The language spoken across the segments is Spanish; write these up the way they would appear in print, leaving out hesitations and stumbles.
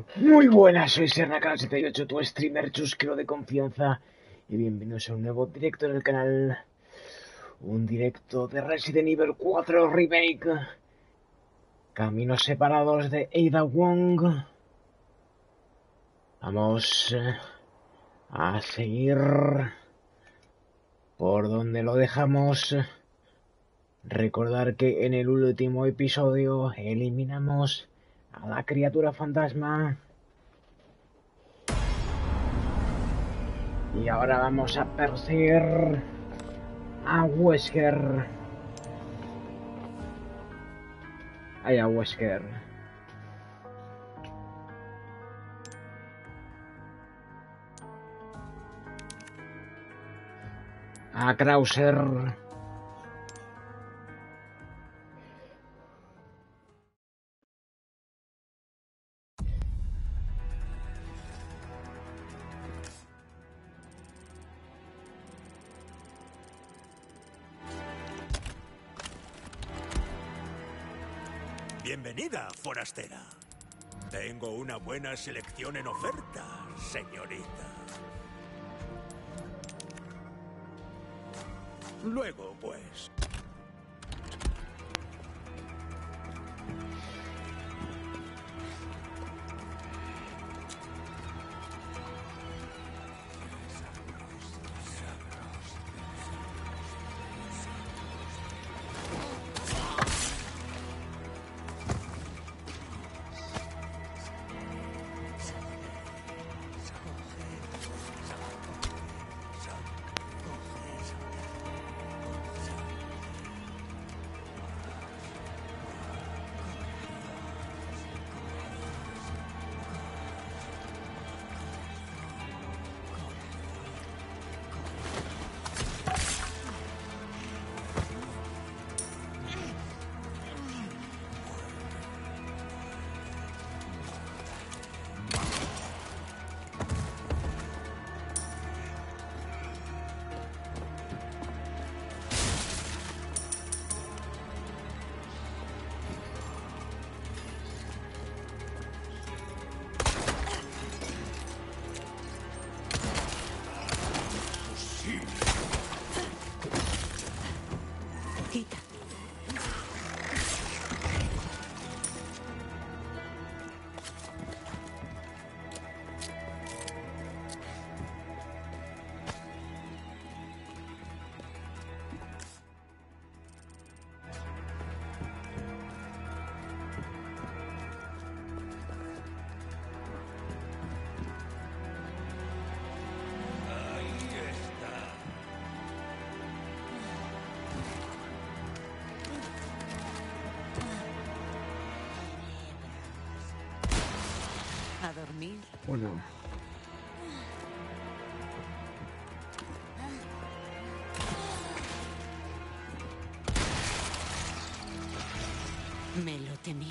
Muy buenas, soy Sernacal78, tu streamer chusquero de confianza, y bienvenidos a un nuevo directo en el canal. Un directo de Resident Evil 4 Remake. Caminos separados de Ada Wong. Vamos a seguir por donde lo dejamos. Recordar que en el último episodio eliminamos a la criatura fantasma. Y ahora vamos a perseguir a Wesker. Ay, a Wesker. A Krauser. Bienvenida, forastera. Tengo una buena selección en oferta, señorita. Luego, pues. Quita. A dormir. Bueno. Me lo temía.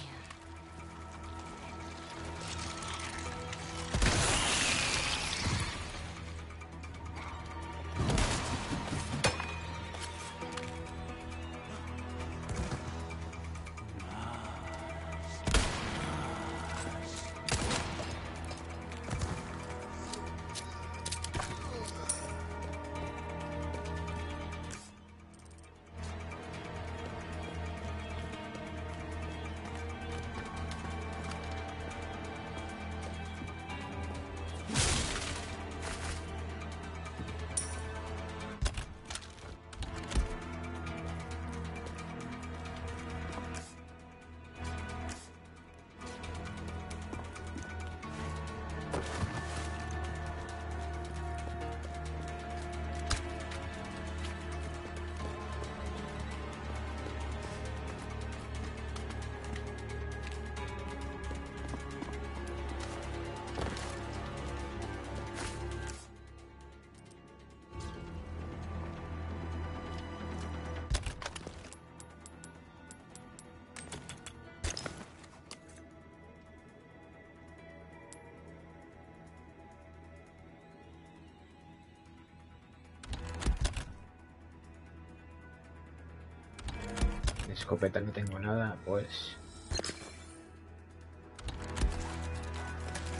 De escopeta no tengo nada, pues.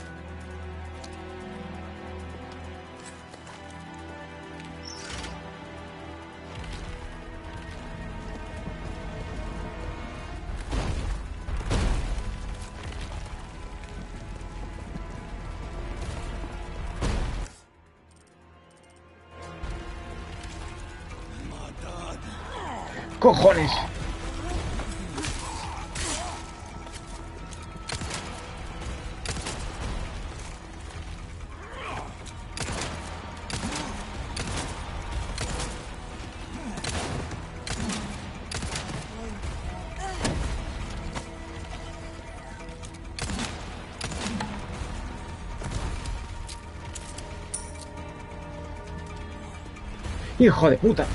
¡Cojones! ¡Hijo de puta!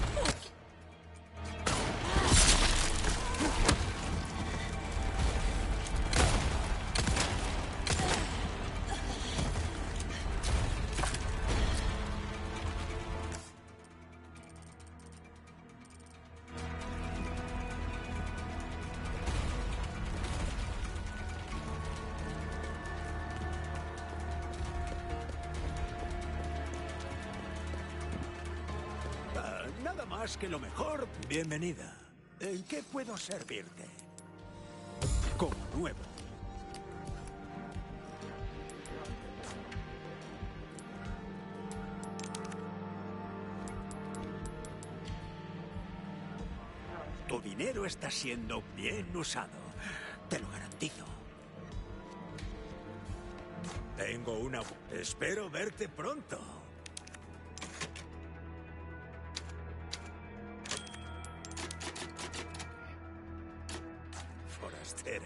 Nada más que lo mejor. Bienvenida. ¿En qué puedo servirte? Como nuevo. Tu dinero está siendo bien usado. Te lo garantizo. Tengo una... Espero verte pronto. Forastera.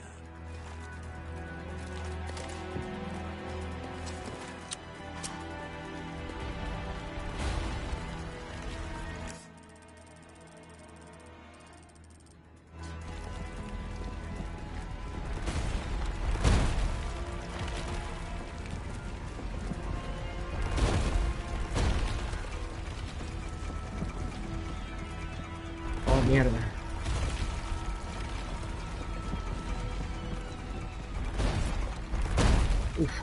Oh, mierda. Uf.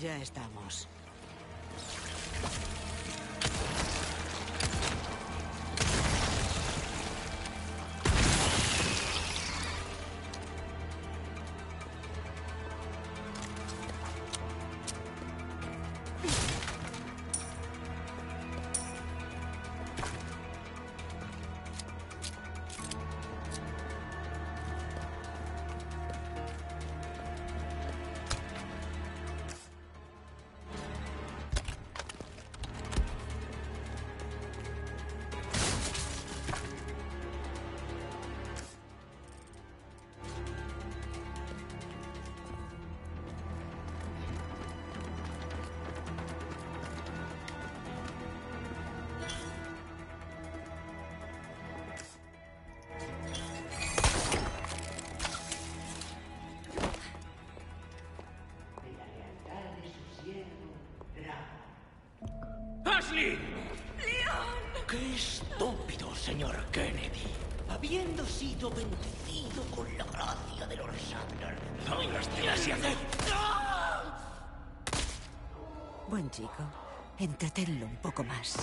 Ya estamos. ¡Ashley! ¡Leon! ¡Qué estúpido, señor Kennedy! Habiendo sido bendecido con la gracia de Lord Sumner, ¿no hacia hacer? Buen chico. Entretenlo un poco más.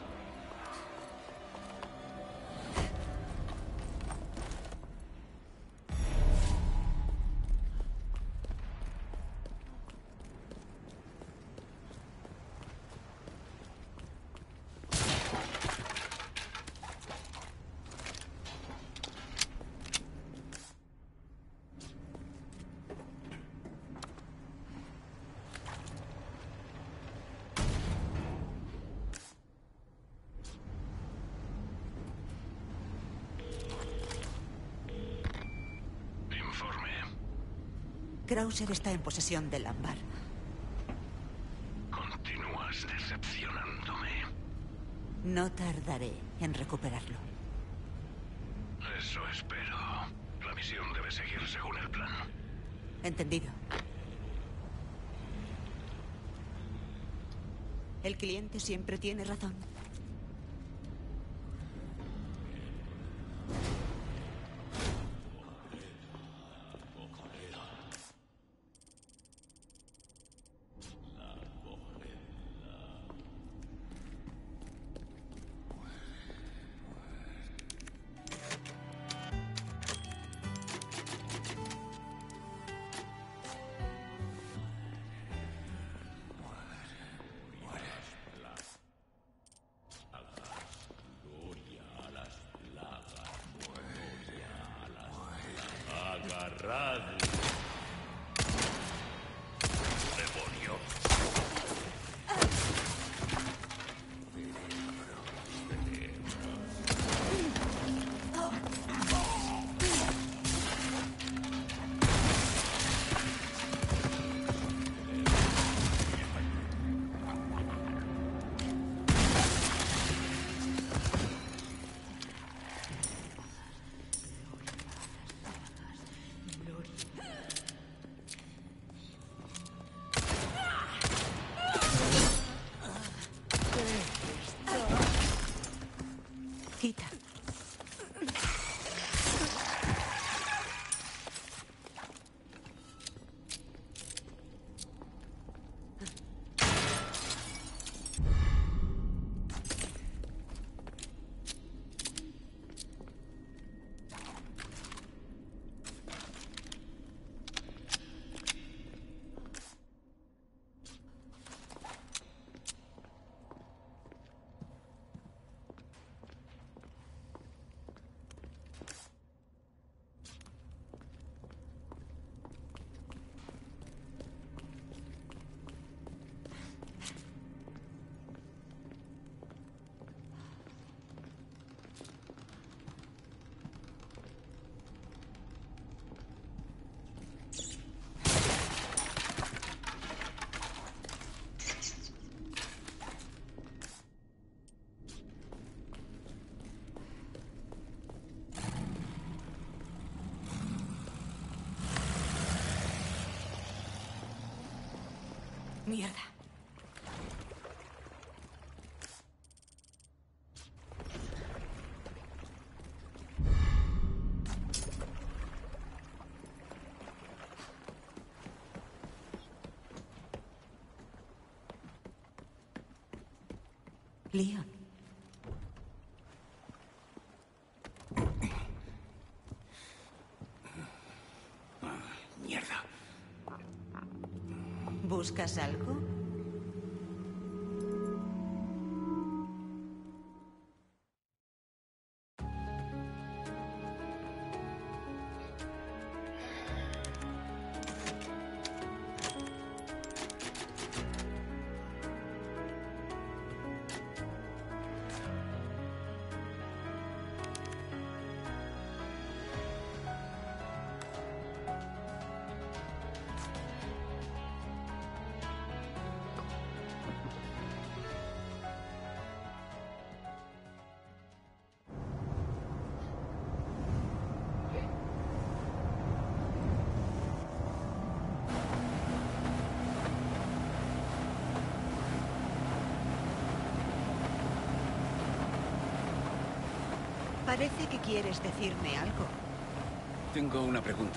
Krauser está en posesión del ámbar. Continúas decepcionándome. No tardaré en recuperarlo. Eso espero. La misión debe seguir según el plan. Entendido. El cliente siempre tiene razón. ¡Demonio! Quita. Mierda. Leon. Mierda. ¿Buscas algo? Parece que quieres decirme algo. Tengo una pregunta.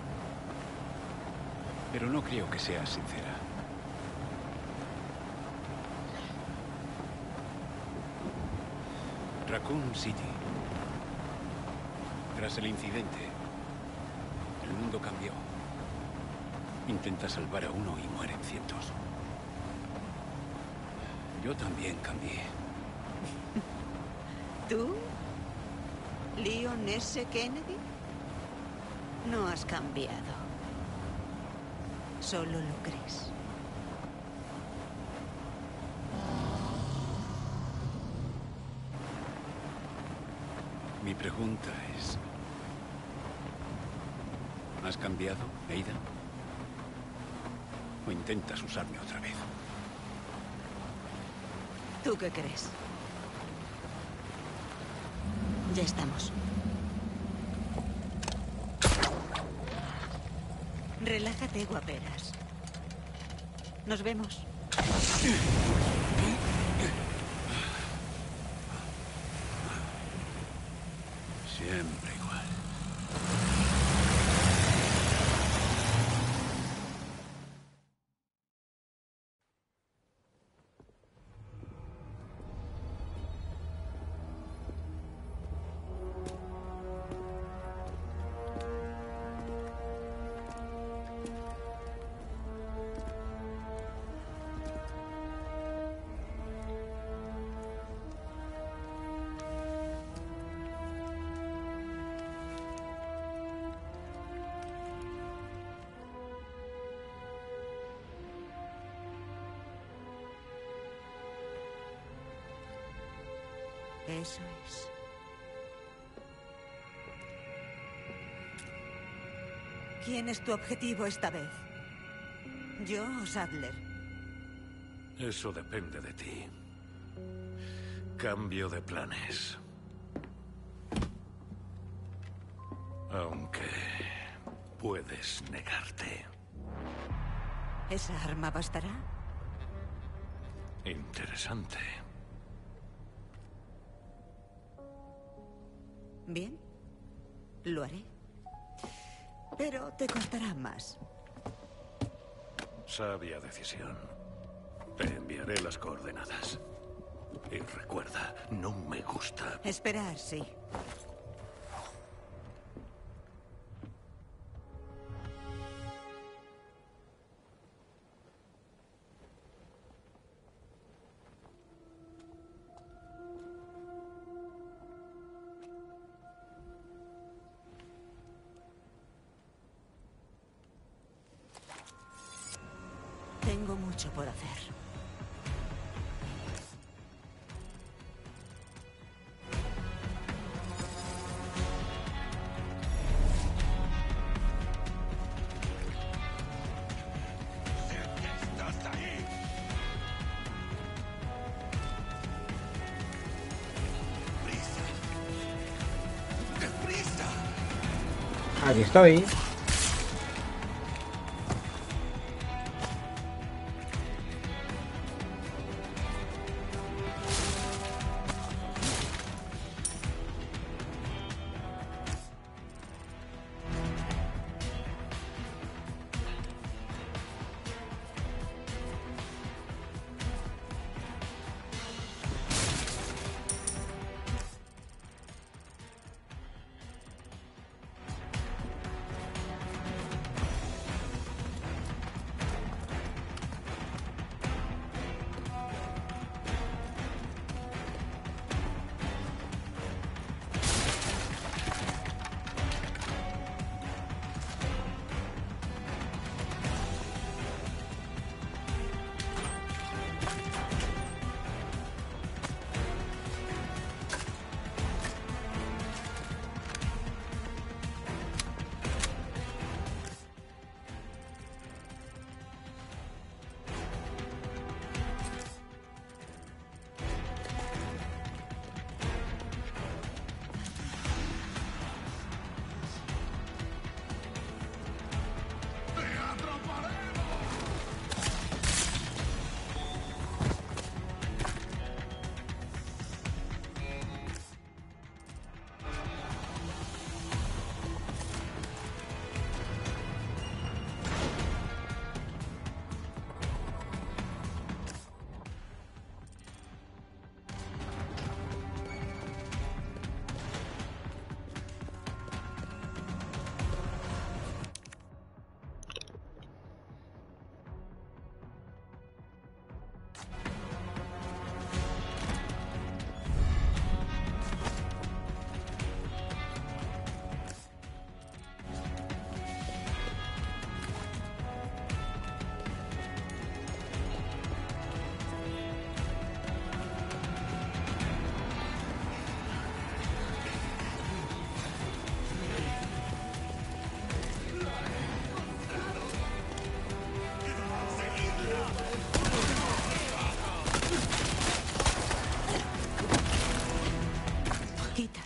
Pero no creo que sea sincera. Raccoon City. Tras el incidente, el mundo cambió. Intenta salvar a uno y mueren cientos. Yo también cambié. ¿Tú? ¿Leon S. Kennedy? No has cambiado. Solo lo crees. Mi pregunta es... ¿has cambiado, Aiden? ¿O intentas usarme otra vez? ¿Tú qué crees? Ya estamos. Relájate, guaperas. Nos vemos. Siempre igual. Eso es. ¿Quién es tu objetivo esta vez? ¿Yo o Sadler? Eso depende de ti. Cambio de planes. Aunque puedes negarte. ¿Esa arma bastará? Interesante. Bien, lo haré. Pero te costará más. Sabia decisión. Te enviaré las coordenadas. Y recuerda, no me gusta. Esperar, sí. Tengo mucho por hacer. Aquí estoy. Quita.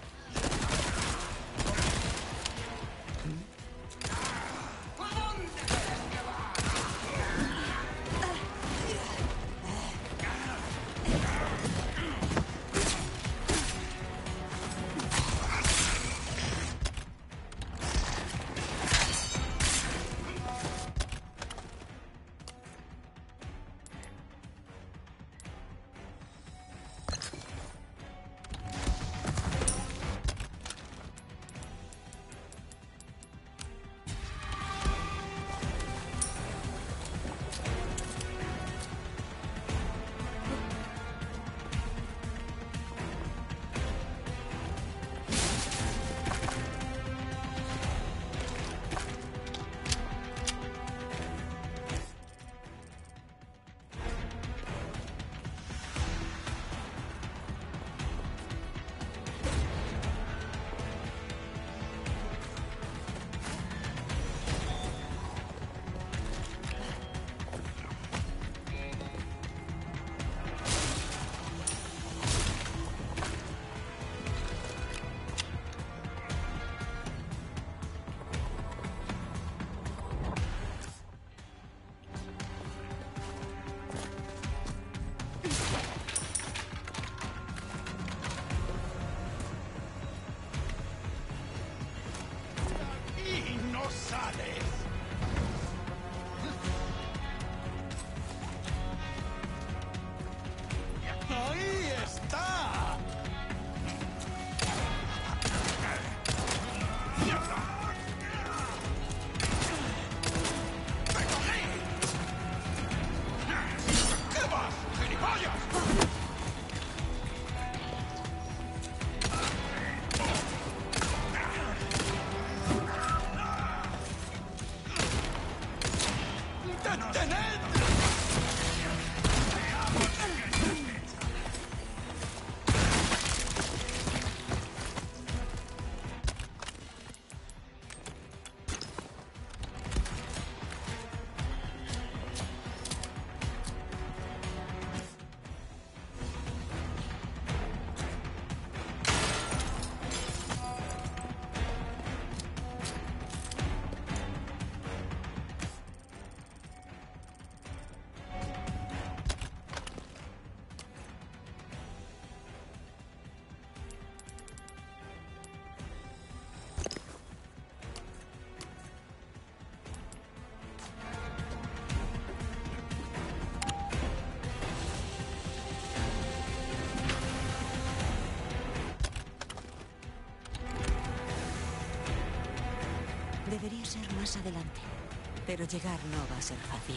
Debería ser más adelante, pero llegar no va a ser fácil.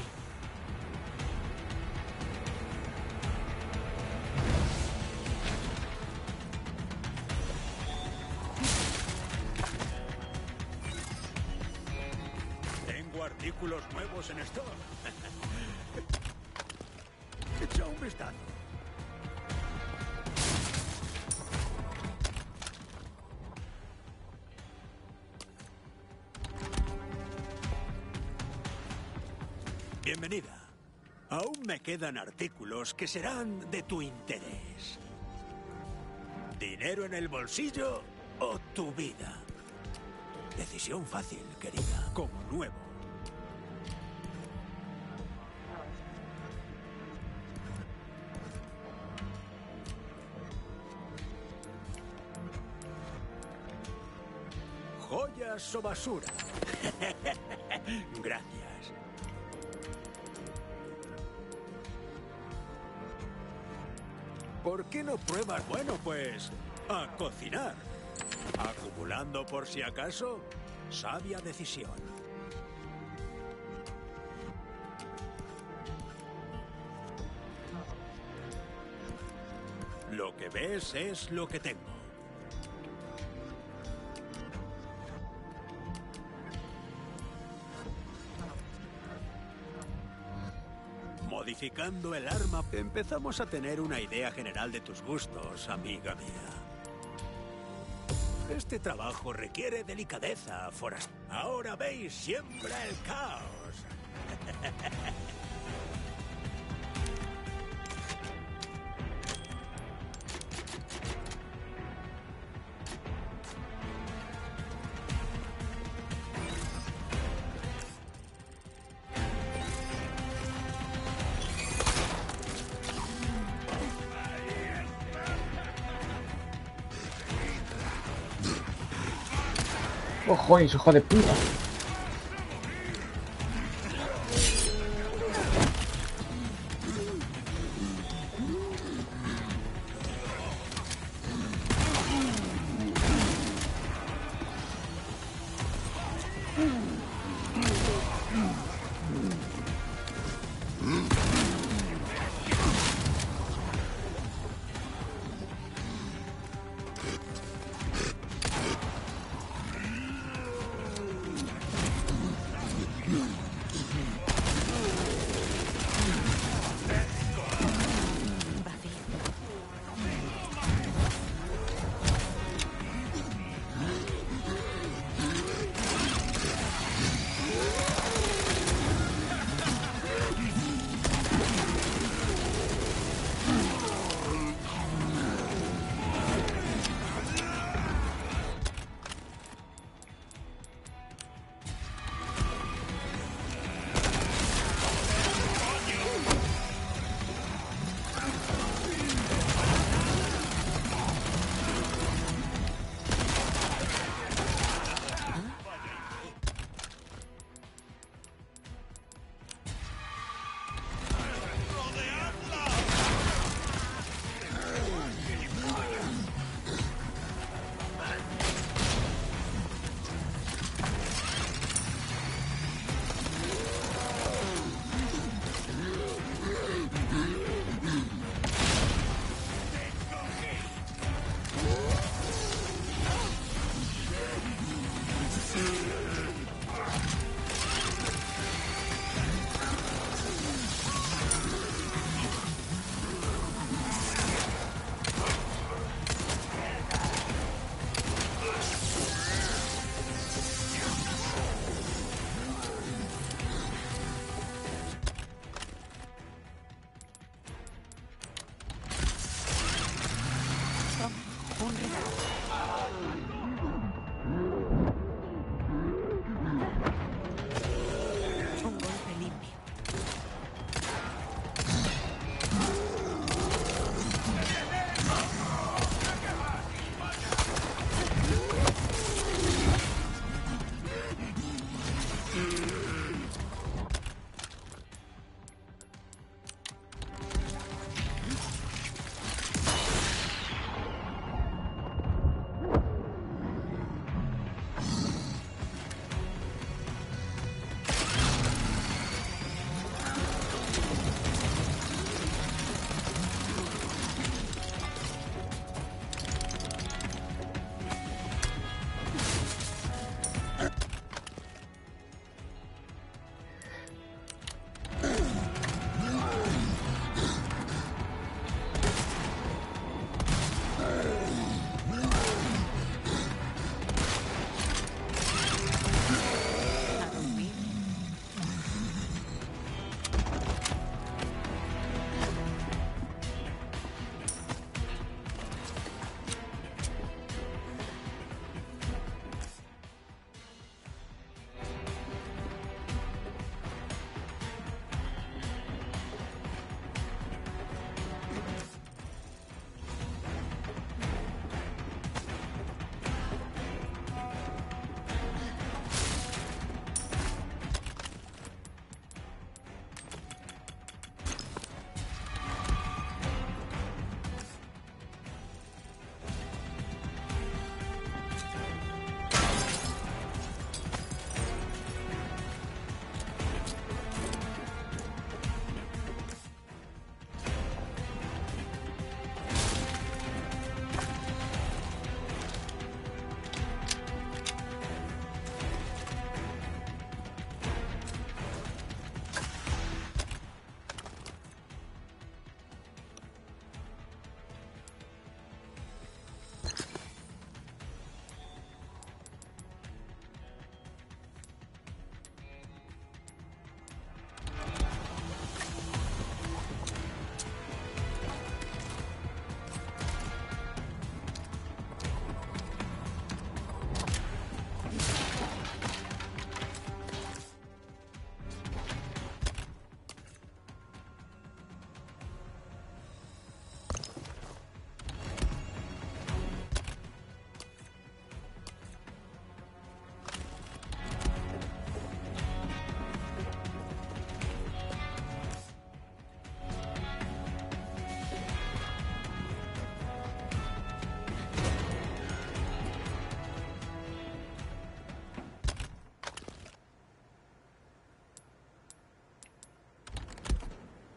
Tengo artículos nuevos en stock. Echa un vistazo. Bienvenida. Aún me quedan artículos que serán de tu interés. ¿Dinero en el bolsillo o tu vida? Decisión fácil, querida. Como nuevo. ¿Joyas o basura? Gracias. ¿Por qué no pruebas? Bueno, pues, a cocinar. Acumulando por si acaso, sabia decisión. Lo que ves es lo que tengo. Modificando el arma, empezamos a tener una idea general de tus gustos, amiga mía. Este trabajo requiere delicadeza, forastero. Ahora veis, siembra el caos. ¡Ojo, hijo de puta!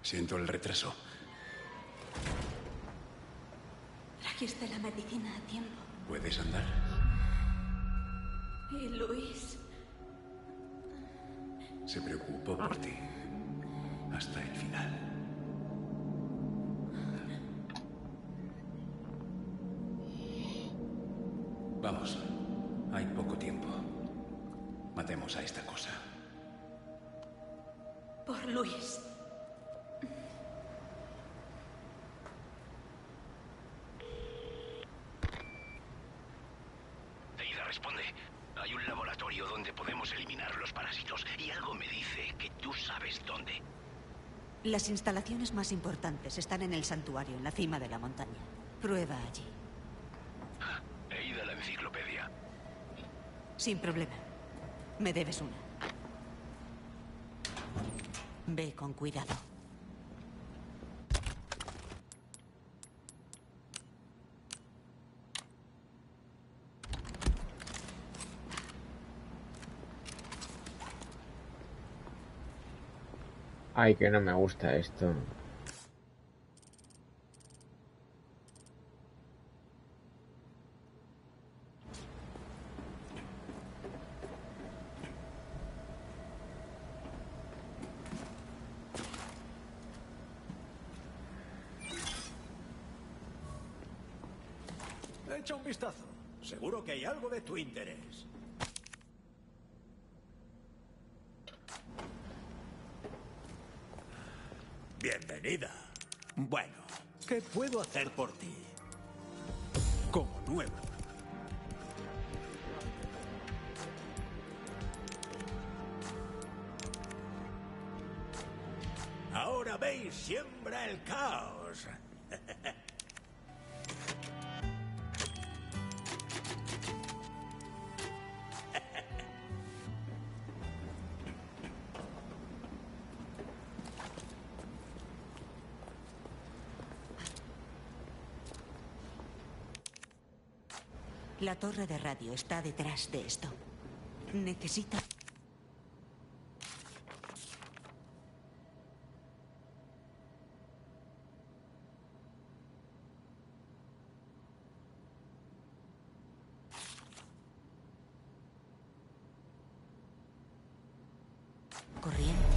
Siento el retraso. Trajiste la medicina a tiempo. ¿Puedes andar? ¿Y Luis? Se preocupó por ti. Hasta el final. Vamos. Hay poco tiempo. Matemos a esta cosa. Por Luis. Teida, responde. Hay un laboratorio donde podemos eliminar los parásitos y algo me dice que tú sabes dónde. Las instalaciones más importantes están en el santuario, en la cima de la montaña. Prueba allí. He ido a la enciclopedia. Sin problema. Me debes una. Ve con cuidado. Ay, que no me gusta esto. Echa un vistazo. Seguro que hay algo de tu interés. Bienvenida. Bueno, ¿qué puedo hacer por ti? Como nuevo. Ahora veis, siembra el caos. La torre de radio está detrás de esto. Necesita... corriente.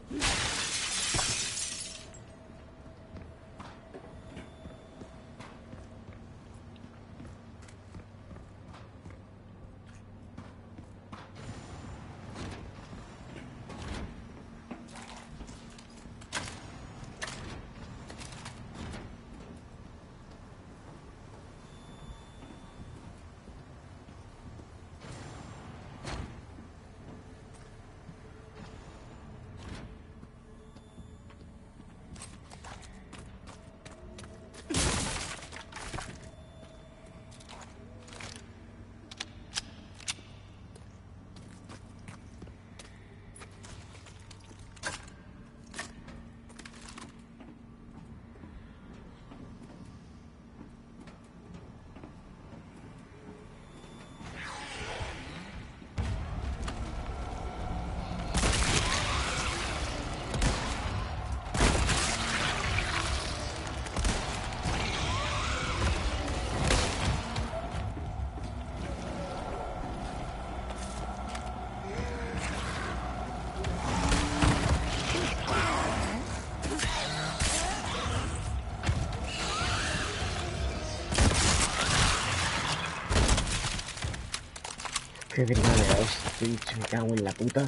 Qué gringa me da este bicho, me cago en la puta.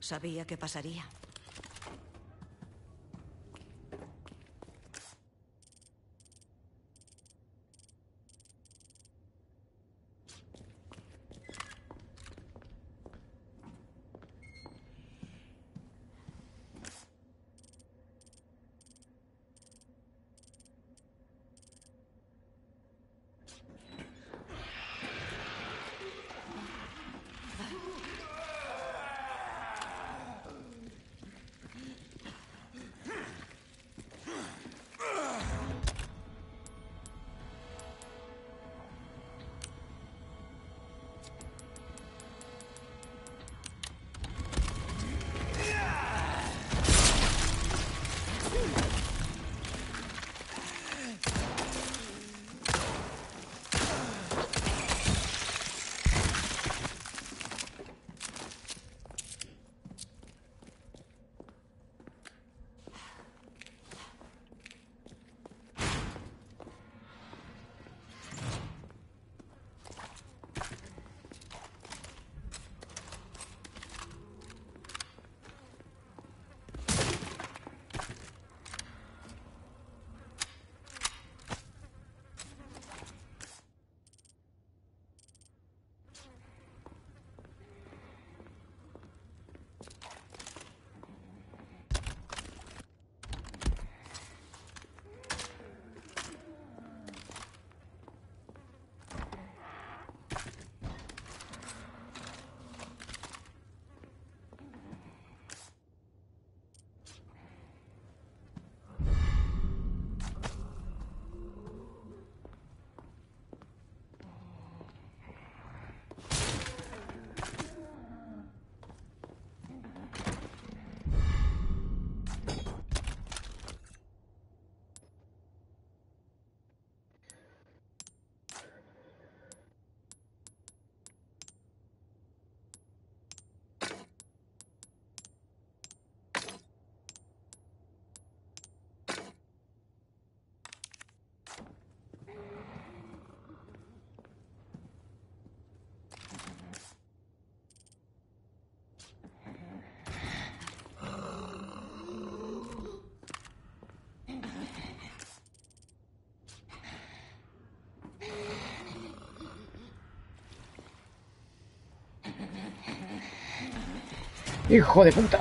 Sabía que pasaría. ¡Hijo de puta!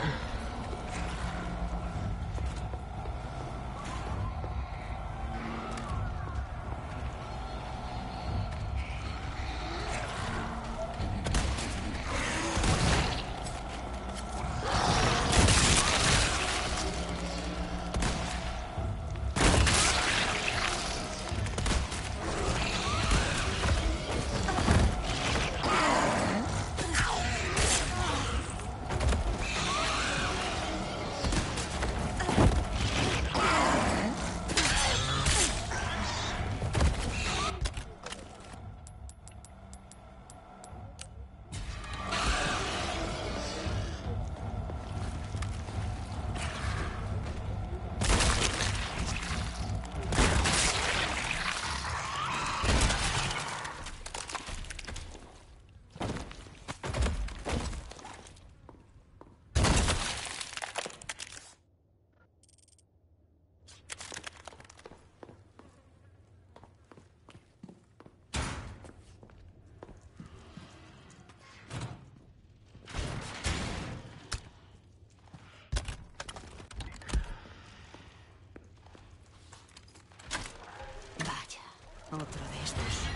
Otro de estos.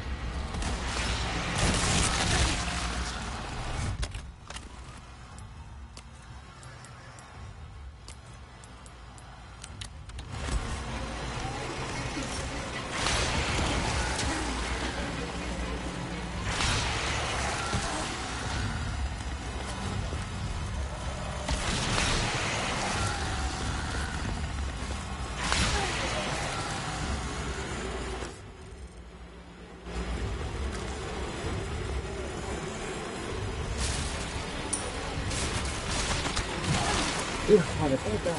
¡Hijo de puta!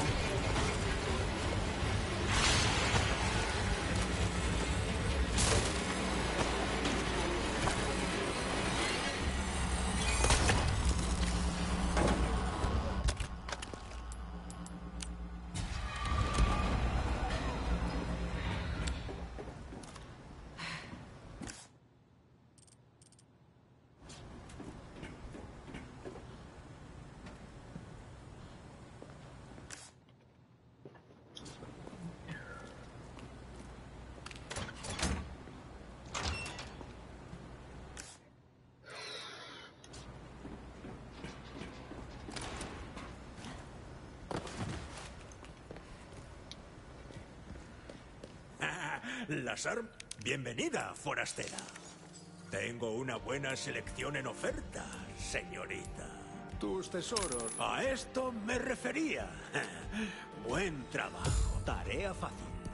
Las armas... Bienvenida, forastera. Tengo una buena selección en oferta, señorita. Tus tesoros. A esto me refería. Buen trabajo. Tarea fácil.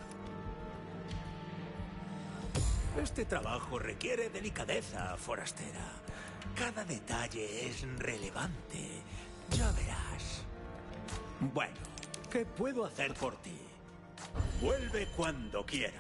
Este trabajo requiere delicadeza, forastera. Cada detalle es relevante. Ya verás. Bueno, ¿qué puedo hacer por ti? Vuelve cuando quieras.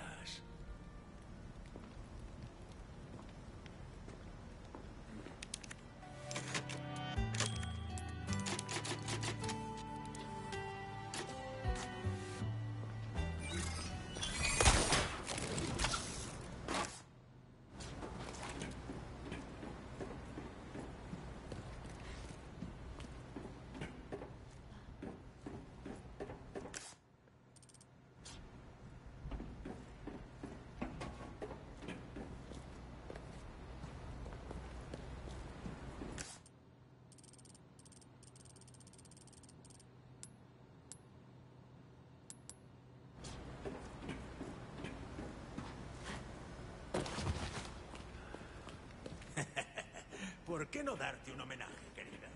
¿Por qué no darte un homenaje, querida?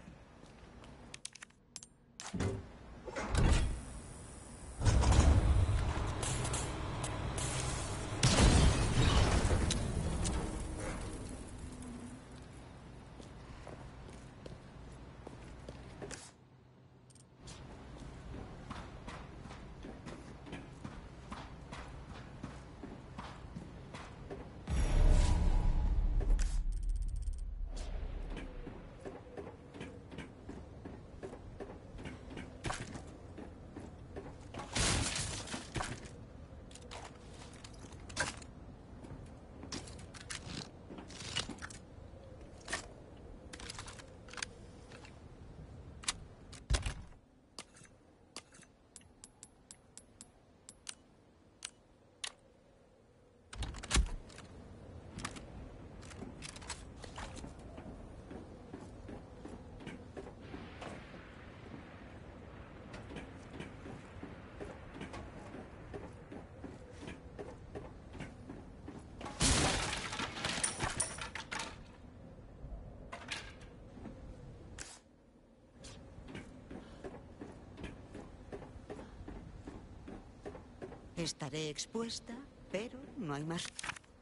Estaré expuesta, pero no hay más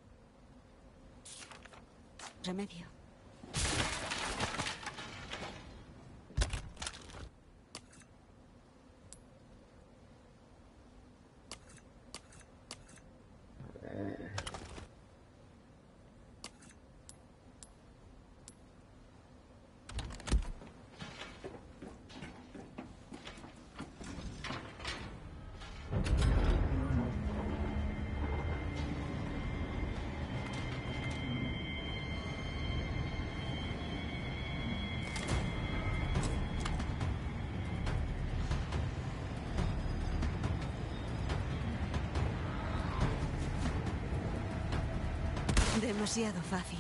remedio. Demasiado fácil.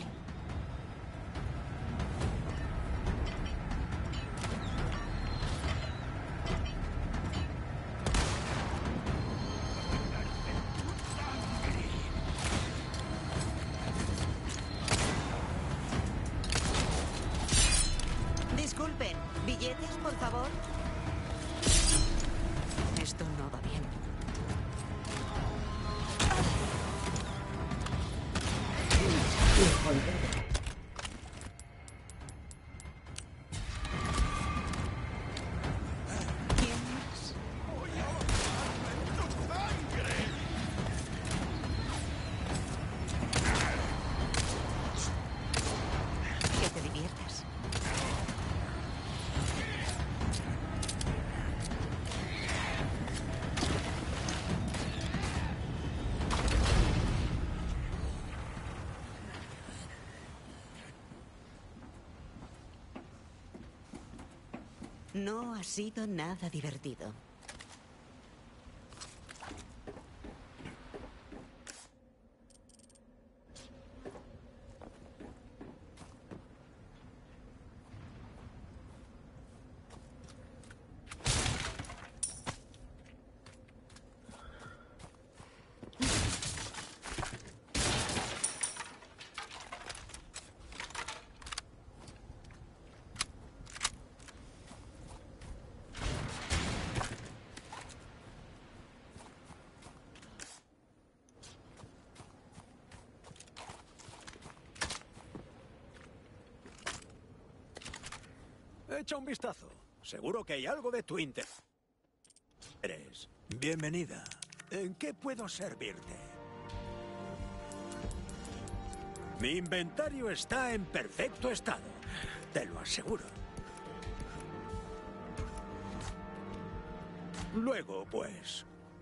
Disculpen, ¿billetes, por favor? Esto no va bien. ¿Quién más? Que te diviertas. No ha sido nada divertido. Echa un vistazo. Seguro que hay algo de tu interés. Bienvenida. ¿En qué puedo servirte? Mi inventario está en perfecto estado. Te lo aseguro. Luego, pues...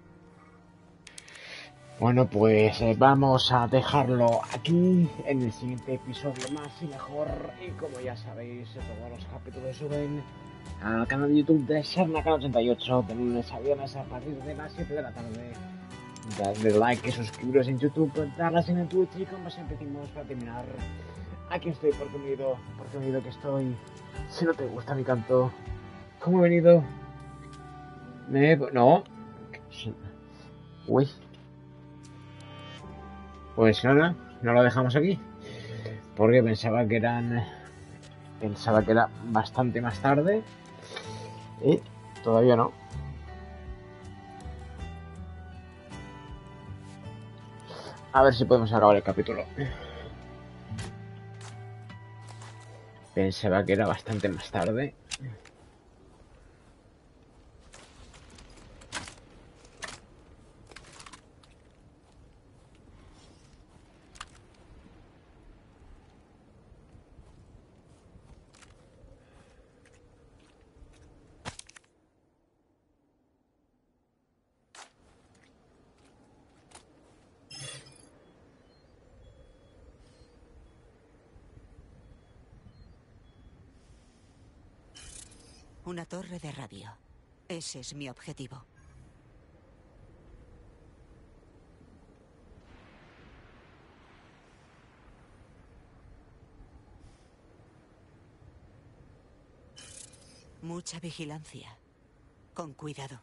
Bueno, pues vamos a dejarlo aquí en el siguiente episodio más y mejor. Y como ya sabéis, todos los capítulos suben al canal de YouTube de Sernacan88 de lunes a viernes a partir de las 7 de la tarde. Dadle like y suscribiros en YouTube, darle en Twitch y como siempre decimos para terminar, aquí estoy porque me he venido que estoy. Si no te gusta mi canto, ¿cómo he venido? No. Uy. Pues nada, no lo dejamos aquí. Porque pensaba que era bastante más tarde. Y todavía no. A ver si podemos acabar el capítulo. Pensaba que era bastante más tarde. Una torre de radio. Ese es mi objetivo. Mucha vigilancia. Con cuidado.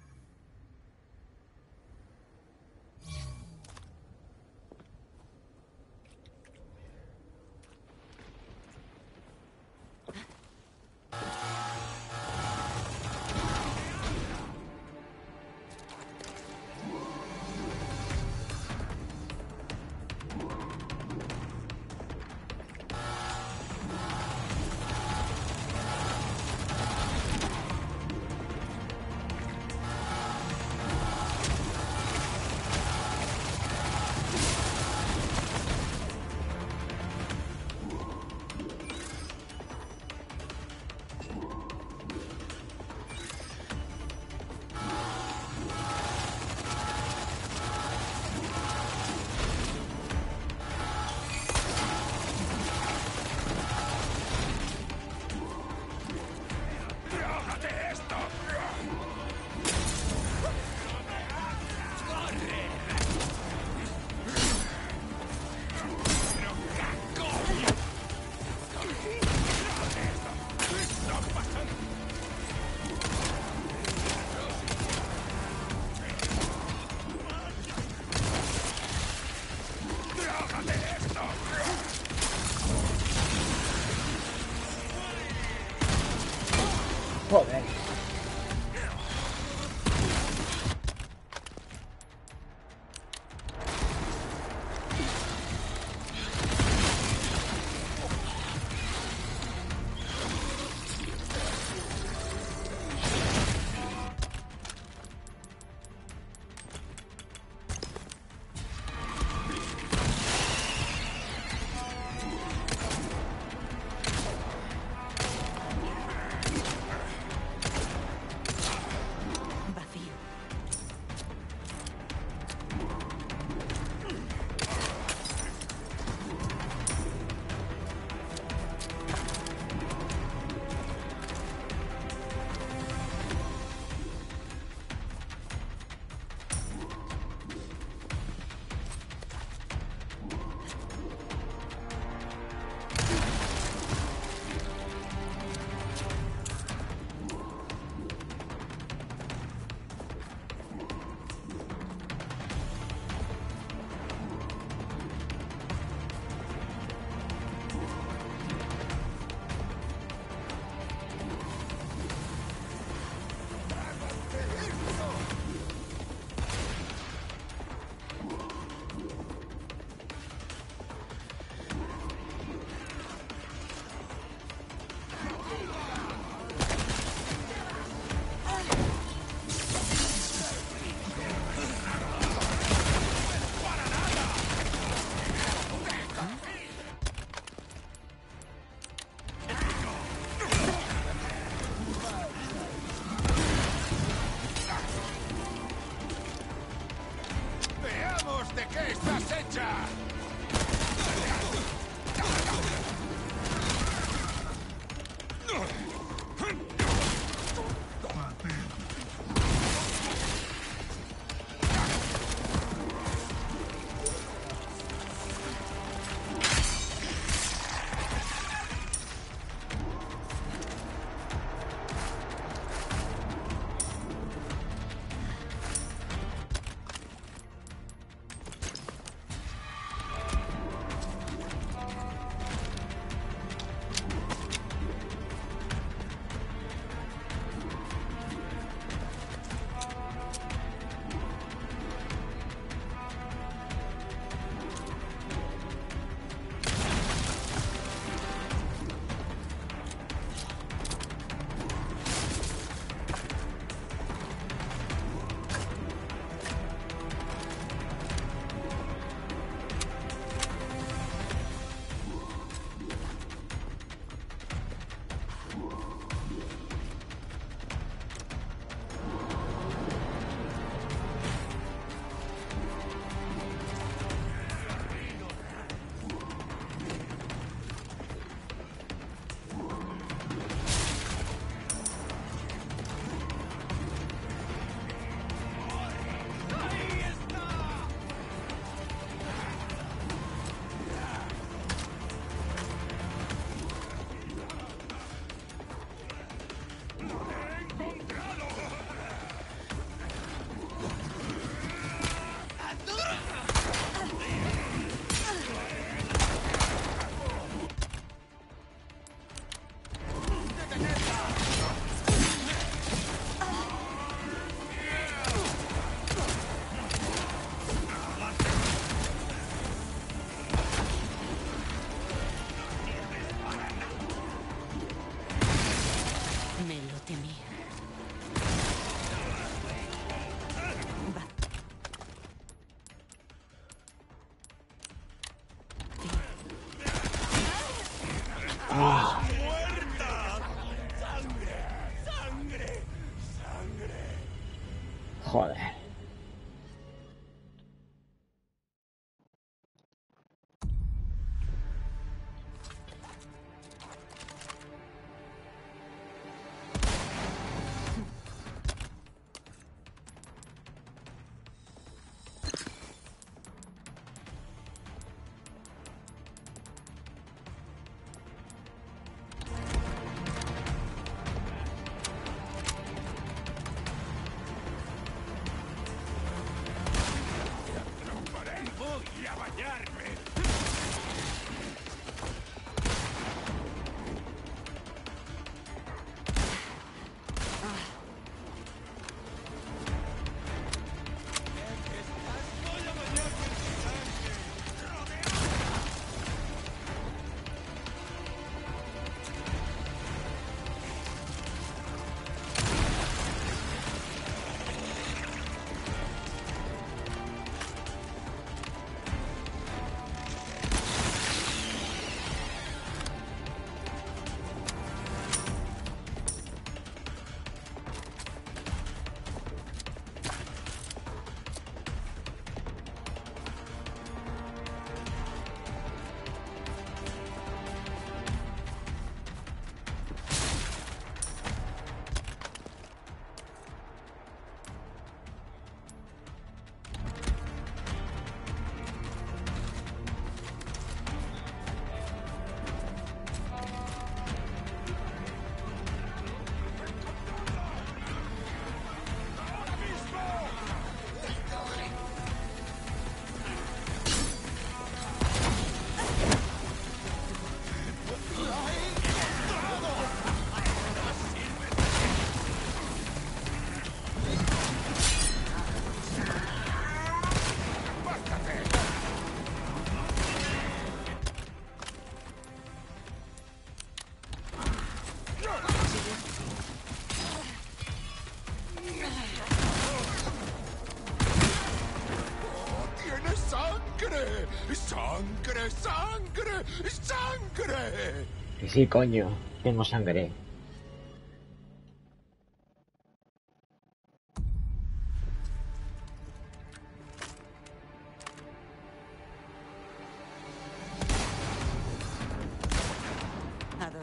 Joder. Joder. Voy a bañarme. ¡Sangre, sangre, sangre! Y sí, coño, tengo sangre.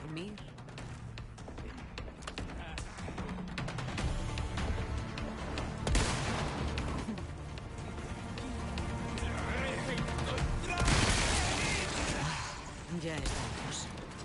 dormir. Ya estamos.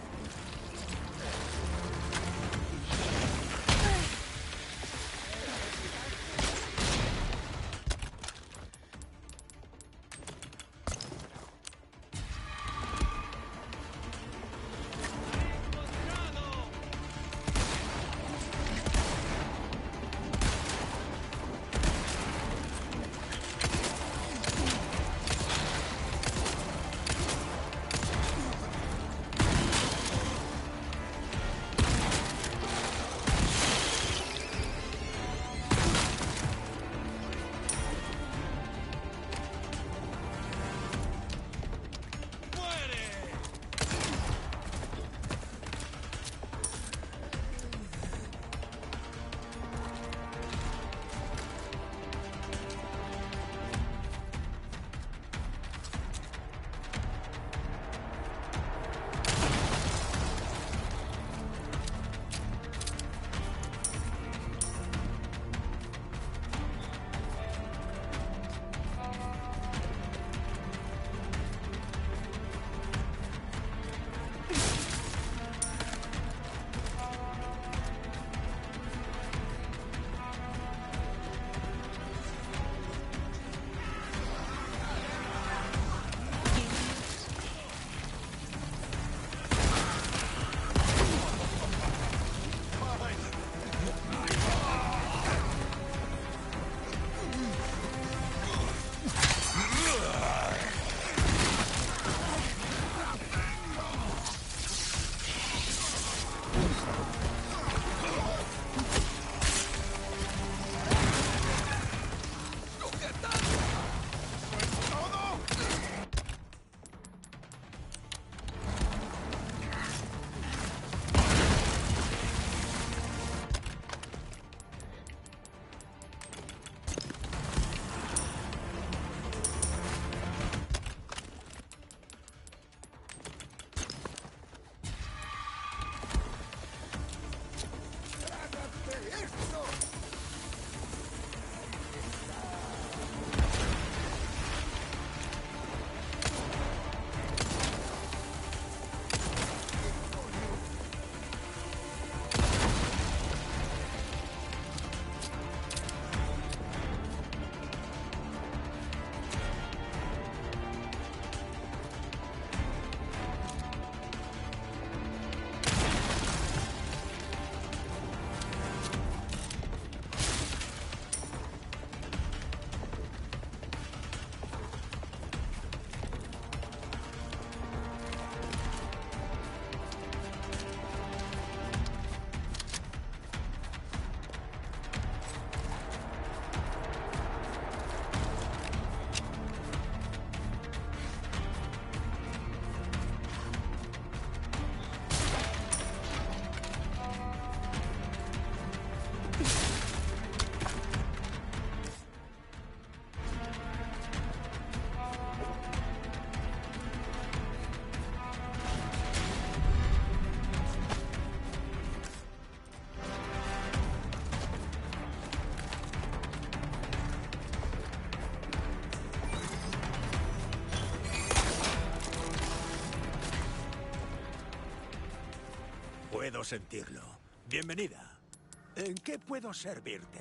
Puedo sentirlo. Bienvenida. ¿En qué puedo servirte?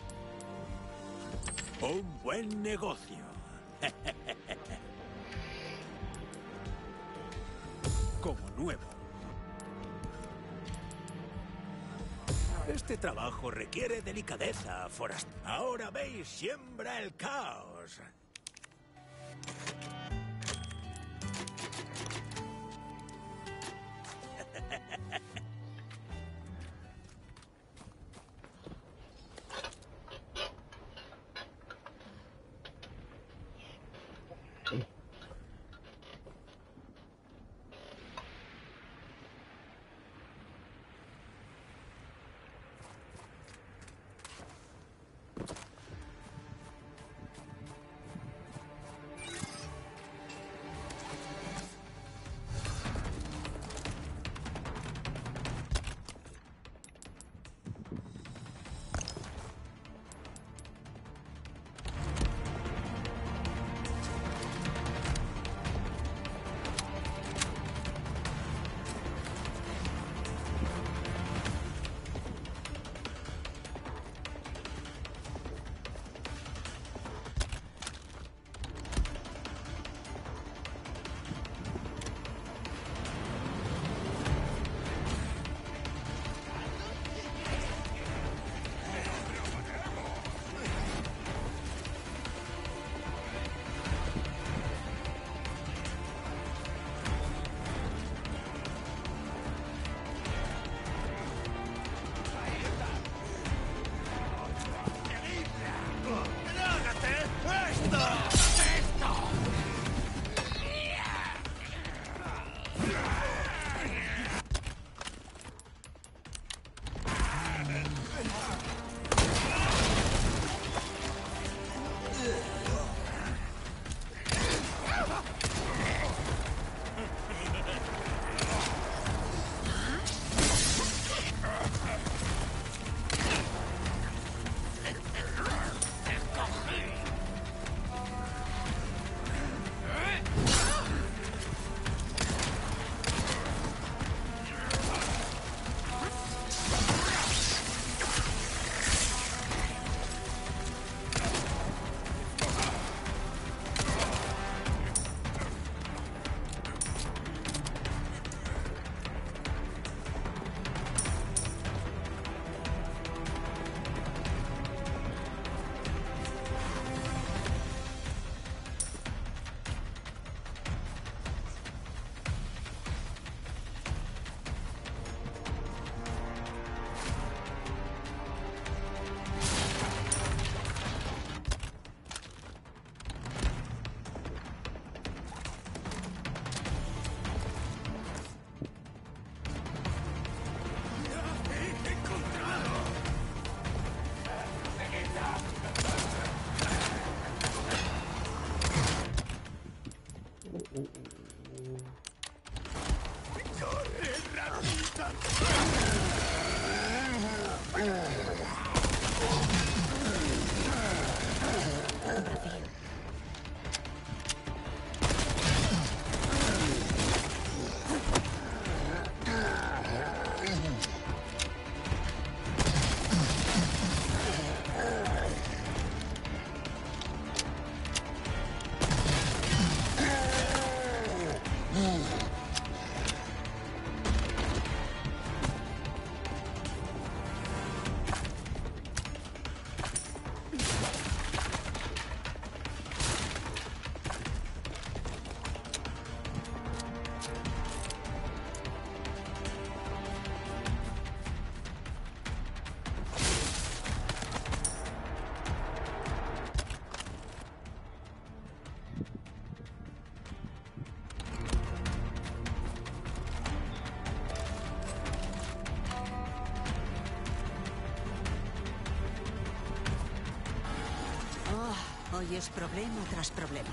Un buen negocio. Como nuevo. Este trabajo requiere delicadeza, forastero. Ahora veis, siembra el caos. Hoy es problema tras problema.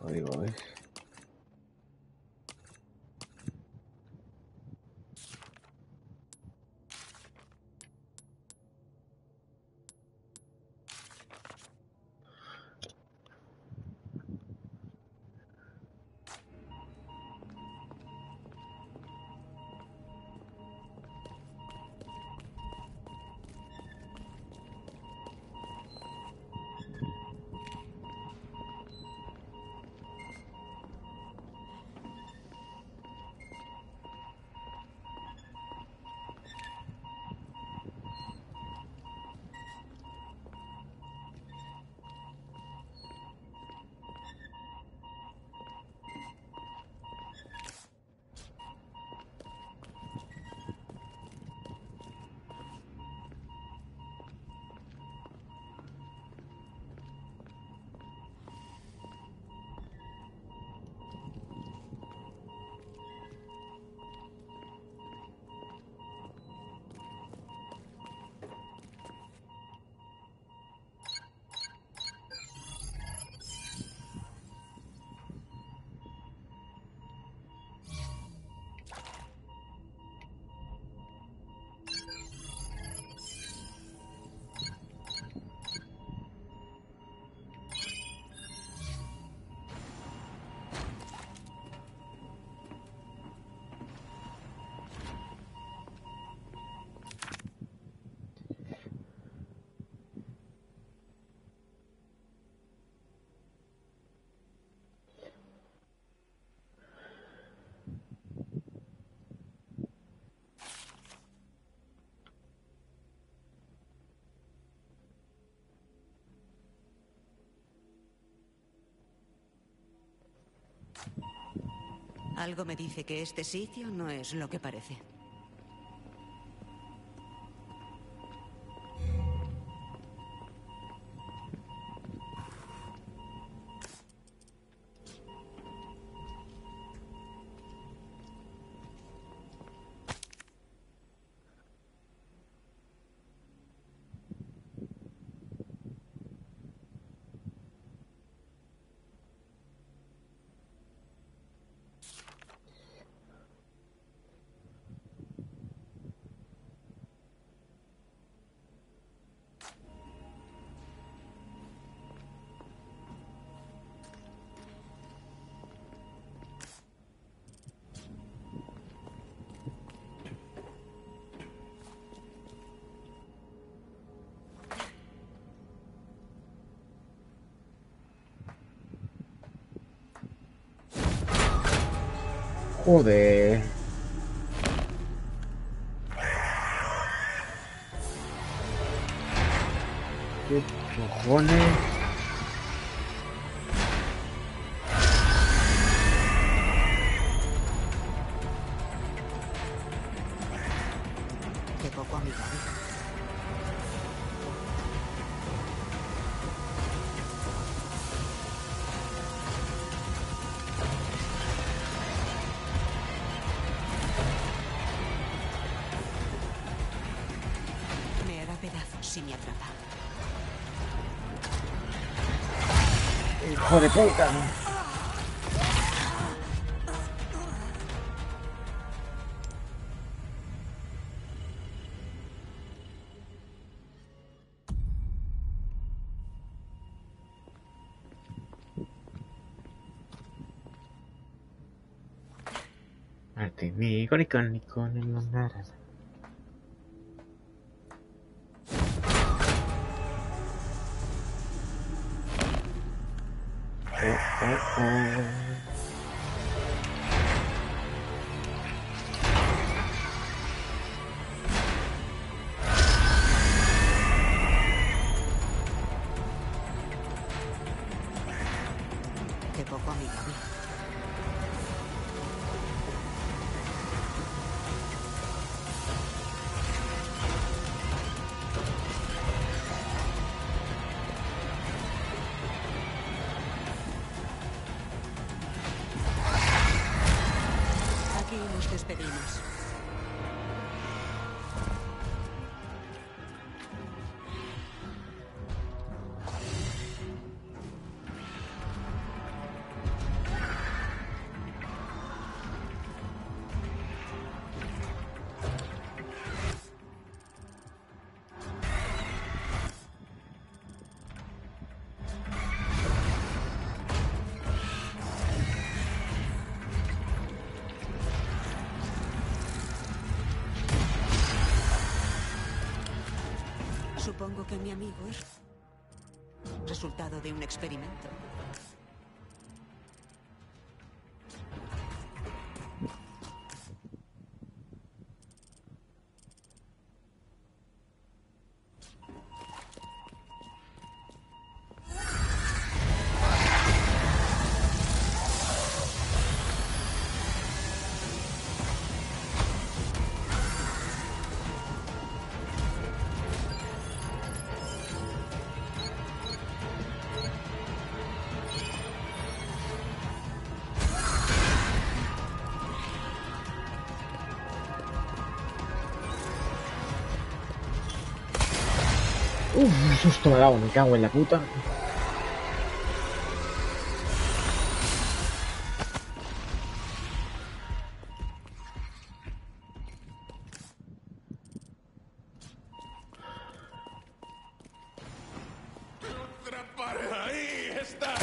Código, ¿ves? Algo me dice que este sitio no es lo que parece. Joder. ¿Qué cojones? Qué poco amigable. Me hará pedazos si me atrapa. ¡Hijo de puta! Arte, mi con el mandar. Qué poco amigable. Supongo que mi amigo es resultado de un experimento. Un susto me ha dado, me cago en la puta. ¡Ahí está!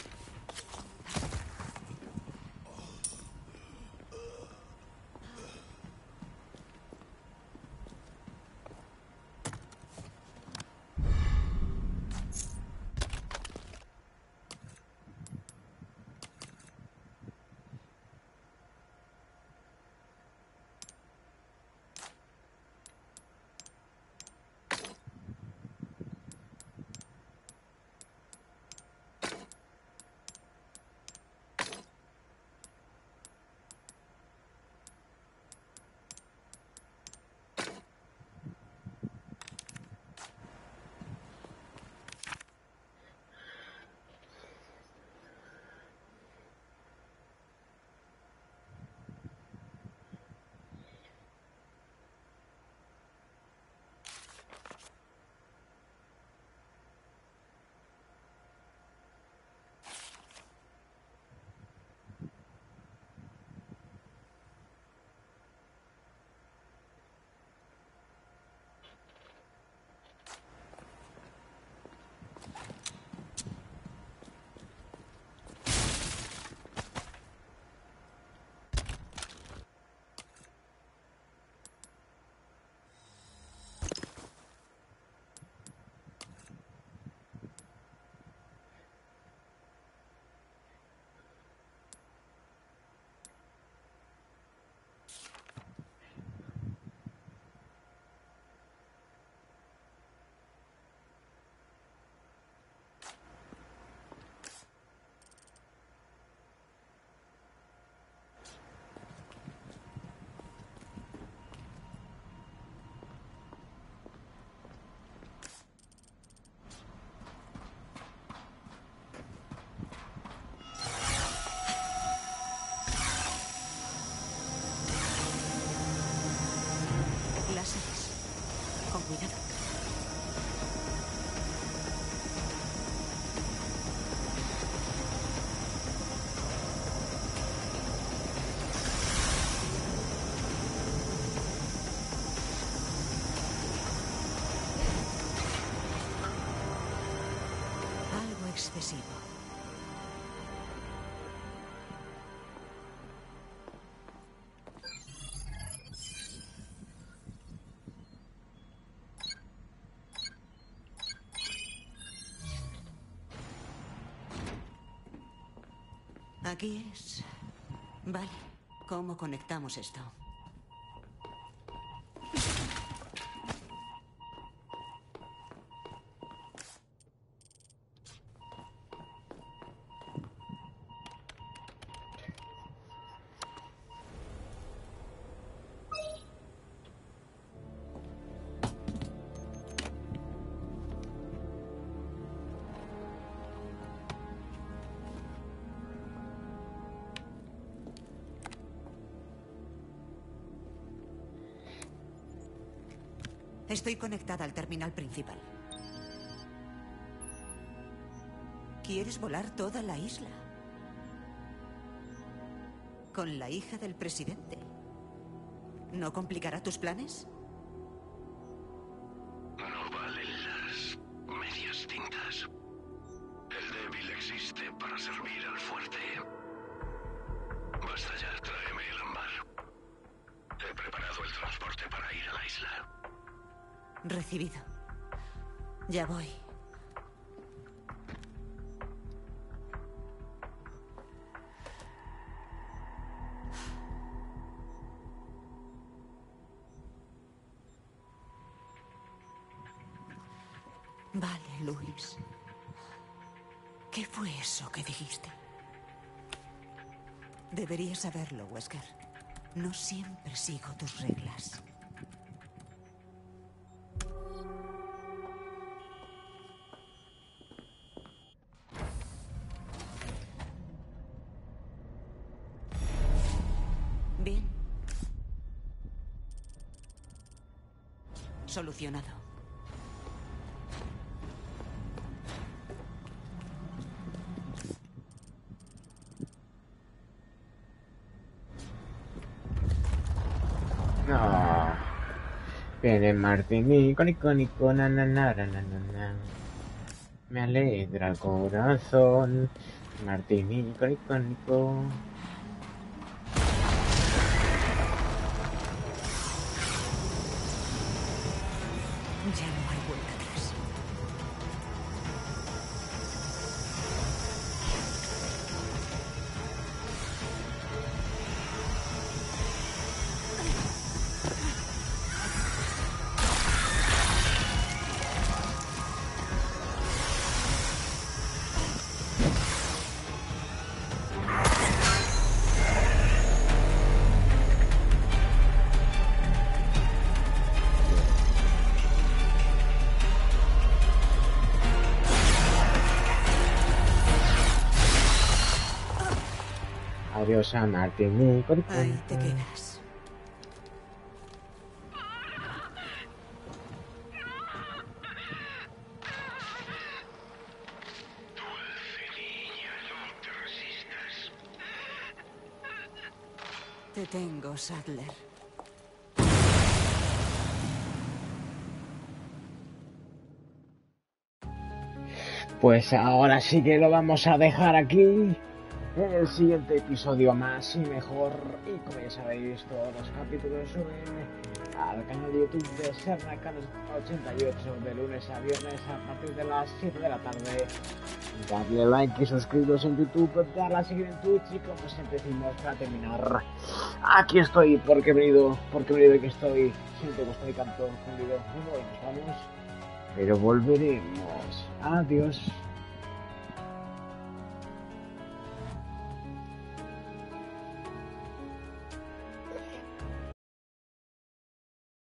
Láseres. Con cuidado. Algo excesivo. Aquí es. Vale. ¿Cómo conectamos esto? Estoy conectada al terminal principal. ¿Quieres volar toda la isla? Con la hija del presidente. ¿No complicará tus planes? No valen las medias tintas. El débil existe para servir al fuerte. Basta ya, tráeme el ámbar. He preparado el transporte para ir a la isla. Recibido. Ya voy. Vale, Luis. ¿Qué fue eso que dijiste? Deberías saberlo, Wesker. No siempre sigo tus reglas. Bien. Solucionado. No. Viene Martín, Nico, na, na, na, na, na, na. Me alegra el corazón. Martín, Nico. Ya no hay vuelta atrás. Adiós a Martín, Nico. Ahí te quedas. Te tengo, Sadler. Pues ahora sí que lo vamos a dejar aquí. En el siguiente episodio más y mejor. Y como ya sabéis, todos los capítulos suben al canal de YouTube de Sernacanos88 de lunes a viernes a partir de las 7 de la tarde. Dadle like y suscribiros en YouTube, darle a seguir en Twitch y como siempre decimos para terminar, aquí estoy porque he venido y que estoy, siento que estoy canto, fundido, y nos vamos, pero volveremos. Adiós.